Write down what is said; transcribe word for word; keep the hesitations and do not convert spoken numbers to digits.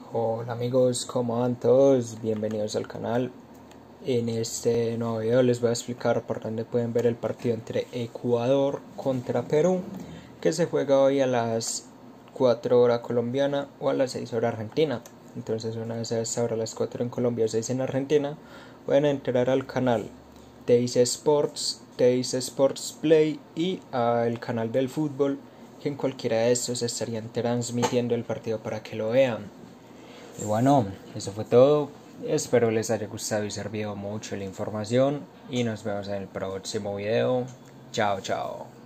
Hola amigos, ¿cómo van todos? Bienvenidos al canal. En este nuevo video les voy a explicar por dónde pueden ver el partido entre Ecuador contra Perú, que se juega hoy a las cuatro horas colombiana o a las seis horas argentina. Entonces una vez a esta hora, a las cuatro en Colombia o seis en Argentina, pueden entrar al canal Teis Sports, Teis Sports Play y al canal del fútbol, que en cualquiera de estos estarían transmitiendo el partido para que lo vean. Y bueno, eso fue todo. Espero les haya gustado y servido mucho la información. Y nos vemos en el próximo video. Chao, chao.